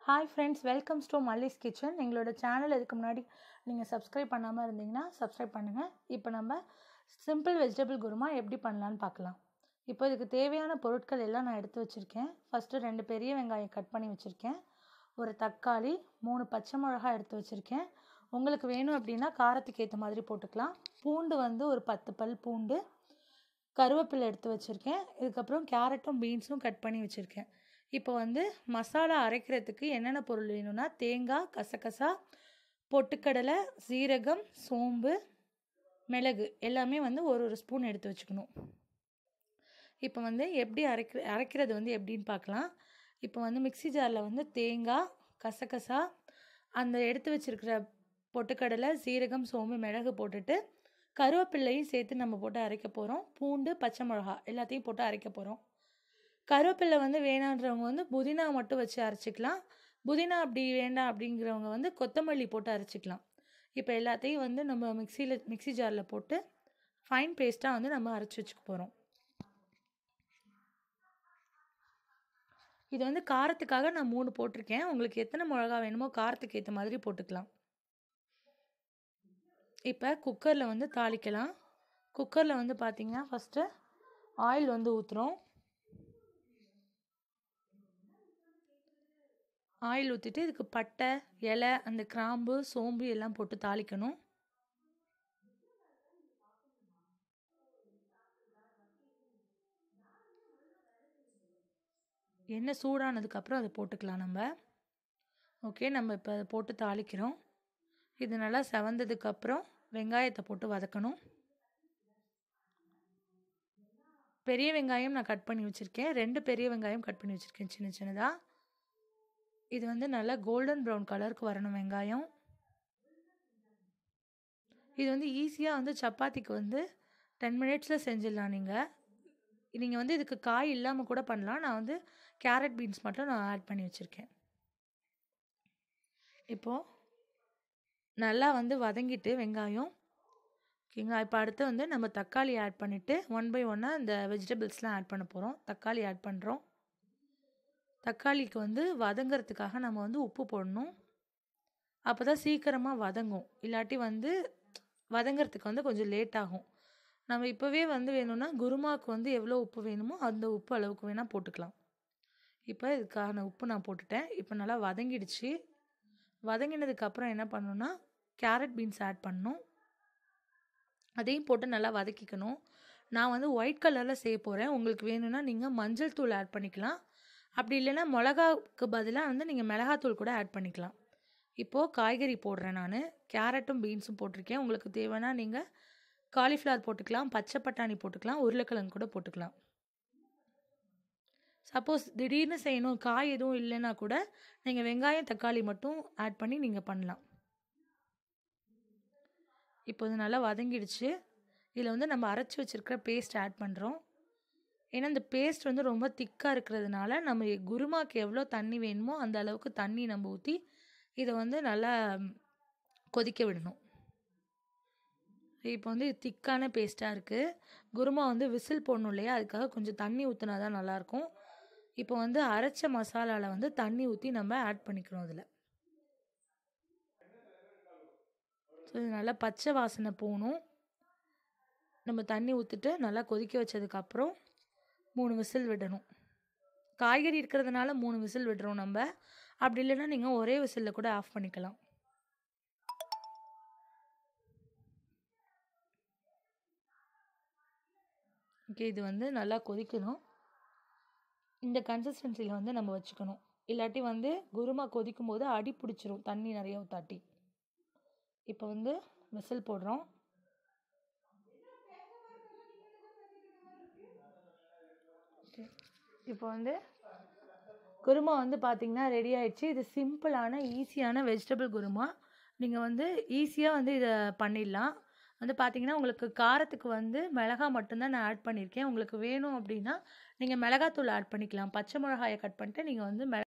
Hi friends, welcomes to Malli's kitchen. எங்களோட channel இதுக்கு முன்னாடி நீங்கள் சப்ஸ்கிரைப் பண்ணாமல் இருந்தீங்கன்னா சப்ஸ்கிரைப் பண்ணுங்கள். இப்போ நம்ம சிம்பிள் வெஜிடபிள் குருமா எப்படி பண்ணலான்னு பார்க்கலாம். இப்போ இதுக்கு தேவையான பொருட்கள் எல்லாம் நான் எடுத்து வச்சுருக்கேன். ஃபஸ்ட்டு 2 பெரிய வெங்காயம் கட் பண்ணி வச்சுருக்கேன், ஒரு தக்காளி, 3 பச்சை மிளகாய் எடுத்து வச்சுருக்கேன். உங்களுக்கு வேணும் அப்படின்னா காரத்துக்கு ஏற்ற மாதிரி போட்டுக்கலாம். பூண்டு வந்து ஒரு 10 பல் பூண்டு, கருவேப்பிலை எடுத்து வச்சுருக்கேன். இதுக்கப்புறம் கேரட்டும் பீன்ஸும் கட் பண்ணி வச்சுருக்கேன். இப்போ வந்து மசாலா அரைக்கிறதுக்கு என்னென்ன பொருள் வேணும்னா தேங்காய், கசகசா, பொட்டுக்கடலை, சீரகம், சோம்பு, மிளகு எல்லாமே வந்து ஒரு ஸ்பூன் எடுத்து வச்சுக்கணும். இப்போ வந்து எப்படி அரைக்கிறது வந்து எப்படின்னு பார்க்கலாம். இப்போ வந்து மிக்ஸி ஜாரில் வந்து தேங்காய், கசகசா, அந்த எடுத்து வச்சுருக்கிற பொட்டுக்கடலை, சீரகம், சோம்பு, மிளகு போட்டுட்டு கருவேப்பிள்ளையும் சேர்த்து நம்ம போட்டு அரைக்க போகிறோம். பூண்டு, பச்சை மிளகா எல்லாத்தையும் போட்டு அரைக்க போகிறோம். கருவேப்பிலை வந்து வேணான்றவங்க வந்து புதினா மட்டும் வச்சு அரைச்சிக்கலாம். புதினா அப்படி வேண்டாம் அப்படிங்கிறவங்க வந்து கொத்தமல்லி போட்டு அரைச்சிக்கலாம். இப்போ எல்லாத்தையும் வந்து நம்ம மிக்ஸி ஜாரில் போட்டு ஃபைன் பேஸ்ட்டாக வந்து நம்ம அரைச்சி வச்சுக்க போகிறோம். இது வந்து காரத்துக்காக நான் 3 போட்டிருக்கேன். உங்களுக்கு எத்தனை மிளகா வேணுமோ காரத்துக்கு ஏற்ற மாதிரி போட்டுக்கலாம். இப்போ குக்கரில் வந்து தாளிக்கலாம். குக்கரில் வந்து பார்த்திங்கன்னா ஃபஸ்ட்டு ஆயில் வந்து ஊற்றுறோம். ஆயில் ஊற்றிட்டு இதுக்கு பட்டை, இலை, அந்த கிராம்பு, சோம்பு எல்லாம் போட்டு தாளிக்கணும். எண்ணெய் சூடானதுக்கப்புறம் அதை போட்டுக்கலாம் நம்ம. ஓகே, நம்ம இப்போ அதை போட்டு தாளிக்கிறோம். இது நல்லா செவந்ததுக்கப்புறம் வெங்காயத்தை போட்டு வதக்கணும். பெரிய வெங்காயம் நான் கட் பண்ணி வச்சுருக்கேன். 2 பெரிய வெங்காயம் கட் பண்ணி வச்சுருக்கேன் சின்ன சின்னதாக. இது வந்து நல்லா கோல்டன் ப்ரௌன் கலருக்கு வரணும் வெங்காயம். இது வந்து ஈஸியாக வந்து சப்பாத்திக்கு வந்து 10 மினிட்ஸில் செஞ்சிடலாம். நீங்கள் வந்து இதுக்கு காய் இல்லாமல் கூட பண்ணலாம். நான் வந்து கேரட் பீன்ஸ் மட்டும் நான் ஆட் பண்ணி வச்சுருக்கேன். இப்போது நல்லா வந்து வதங்கிட்டு வெங்காயம், ஓகேங்களா. இப்போ அடுத்து வந்து நம்ம தக்காளி ஆட் பண்ணிவிட்டு 1 பை 1 இந்த வெஜிடபிள்ஸ்லாம் ஆட் பண்ண போகிறோம். தக்காளி ஆட் பண்ணுறோம். தக்காளிக்கு வந்து வதங்கிறதுக்காக நம்ம வந்து உப்பு போடணும். அப்போ தான் சீக்கிரமாக வதங்கும். இல்லாட்டி வந்து வதங்கிறதுக்கு வந்து கொஞ்சம் லேட் ஆகும். நம்ம இப்போவே வந்து வேணும்னா குருமாவுக்கு வந்து எவ்வளோ உப்பு வேணுமோ அந்த உப்பு அளவுக்கு வேணால் போட்டுக்கலாம். இப்போ இதுக்கான உப்பு நான் போட்டுட்டேன். இப்போ நல்லா வதங்கிடுச்சு. வதங்கினதுக்கப்புறம் என்ன பண்ணணும்னா கேரட் பீன்ஸ் ஆட் பண்ணணும். அதையும் போட்டு நல்லா வதக்கிக்கணும். நான் வந்து ஒயிட் கலரில் செய்ய போகிறேன். உங்களுக்கு வேணும்னா நீங்கள் மஞ்சள் தூள் ஆட் பண்ணிக்கலாம். அப்படி இல்லைன்னா மிளகாவுக்கு பதிலாக வந்து நீங்கள் மிளகாத்தூள் கூட ஆட் பண்ணிக்கலாம். இப்போது காய்கறி போடுறேன் நான். கேரட்டும் பீன்ஸும் போட்டிருக்கேன். உங்களுக்கு தேவைன்னா நீங்கள் காலிஃப்ளவர் போட்டுக்கலாம், பச்சை பட்டாணி போட்டுக்கலாம், உருளைக்கிழங்கு கூட போட்டுக்கலாம். சப்போஸ் திடீர்னு செய்யணும், காய் எதுவும் இல்லைன்னா கூட நீங்கள் வெங்காயம், தக்காளி மட்டும் ஆட் பண்ணி நீங்கள் பண்ணலாம். இப்போ இது நல்லா வதங்கிடுச்சு. இதில் வந்து நம்ம அரைச்சி வச்சுருக்கிற பேஸ்ட் ஆட் பண்ணுறோம். ஏன்னா இந்த பேஸ்ட் வந்து ரொம்ப திக்காக இருக்கிறதுனால நம்ம குருமாக்கு எவ்வளோ தண்ணி வேணுமோ அந்த அளவுக்கு தண்ணி நம்ம ஊற்றி இதை வந்து நல்லா கொதிக்க விடணும். இப்போ வந்து திக்கான பேஸ்ட்டாக இருக்குது. குருமா வந்து விசில் போடணும் இல்லையா, அதுக்காக கொஞ்சம் தண்ணி ஊற்றினா தான் நல்லாயிருக்கும். இப்போ வந்து அரைச்ச மசாலாவில் வந்து தண்ணி ஊற்றி நம்ம ஆட் பண்ணிக்கிறோம். அதில் ஸோ இது நல்லா பச்சை வாசனை போகணும். நம்ம தண்ணி ஊற்றிட்டு நல்லா கொதிக்க வச்சதுக்கப்புறம் 3 விசில் விடணும். காய்கறி இருக்கிறதுனால 3 விசில் விடுறோம் நம்ம. அப்படி இல்லைன்னா நீங்கள் ஒரே விசிலில் கூட ஆஃப் பண்ணிக்கலாம். ஓகே, இது வந்து நல்லா கொதிக்கணும். இந்த கன்சிஸ்டன்சியில் வந்து நம்ம வச்சுக்கணும். இல்லாட்டி வந்து குருமா கொதிக்கும் போது அடி பிடிச்சிரும் தண்ணி நிறைய ஊற்றாட்டி. இப்போ வந்து விசில் போடுறோம். இப்போ வந்து குருமா வந்து பார்த்திங்கன்னா ரெடி ஆயிடுச்சு. இது சிம்பிளான ஈஸியான வெஜிடபிள் குருமா. நீங்கள் வந்து ஈஸியாக வந்து இதை பண்ணிடலாம். வந்து பார்த்திங்கன்னா உங்களுக்கு காரத்துக்கு வந்து மிளகா மட்டும்தான் நான் ஆட் பண்ணியிருக்கேன். உங்களுக்கு வேணும் அப்படின்னா நீங்கள் மிளகாத்தூள் ஆட் பண்ணிக்கலாம். பச்சை மிளகாயை கட் பண்ணிட்டு நீங்கள் வந்து